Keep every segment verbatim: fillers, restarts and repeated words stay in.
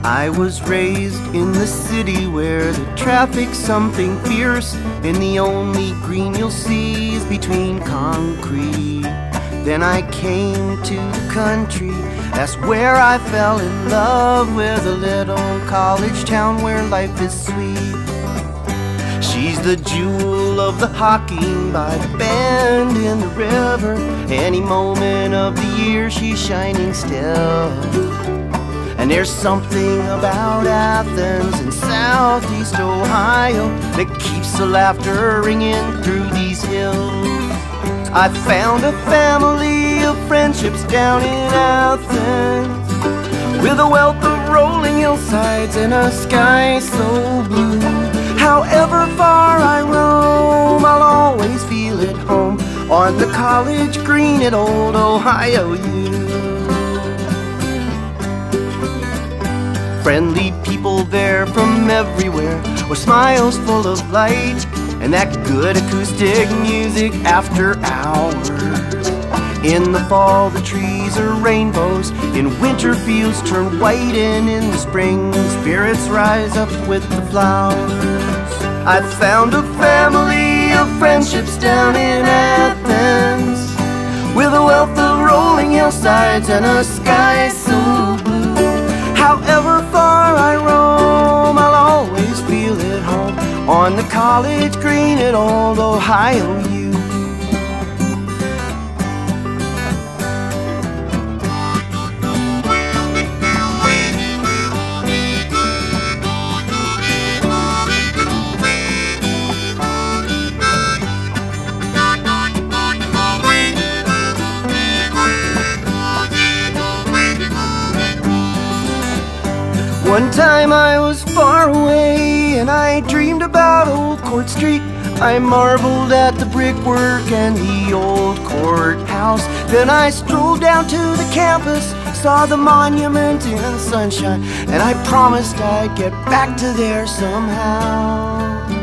I was raised in the city where the traffic's something fierce, and the only green you'll see is between concrete. Then I came to the country, that's where I fell in love with a little college town where life is sweet. She's the jewel of the Hocking by the bend in the river. Any moment of the year she's shining still. And there's something about Athens in southeast Ohio that keeps the laughter ringing through these hills. I found a family of friendships down in Athens, with a wealth of rolling hillsides and a sky so blue. However far I roam, I'll always feel at home on the college green at old Ohio U. Friendly people there from everywhere, with smiles full of light, and that good acoustic music after hours. In the fall the trees are rainbows, in winter fields turn white, and in the spring spirits rise up with the flowers. I found a family of friendships down in Athens, with a wealth of rolling hillsides and a sky so blue. However far I roam, I'll always feel at home on the college green at old Ohio U. One time I was far away and I dreamed about old Court Street. I marveled at the brickwork and the old courthouse. Then I strolled down to the campus, saw the monument in sunshine, and I promised I'd get back to there somehow.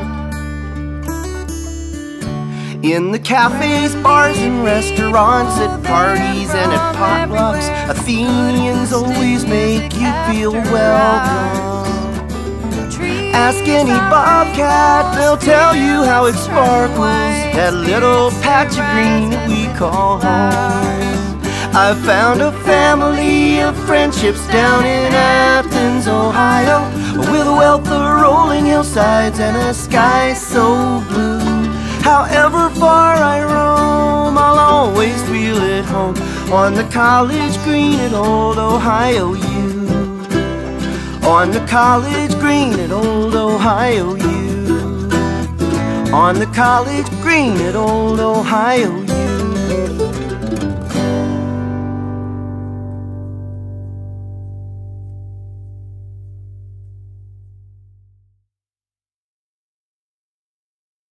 In the cafes, bars, and restaurants, at parties and at potlucks, Athenians always make you feel welcome. Ask any bobcat, they'll tell you how it sparkles, that little patch of green that we call home. I found a family of friendships down in Athens, Ohio, with a wealth of rolling hillsides and a sky so blue. However far I roam, I'll always feel at home on the college green at old Ohio U. On the college green at old Ohio U. On the college green at old Ohio U.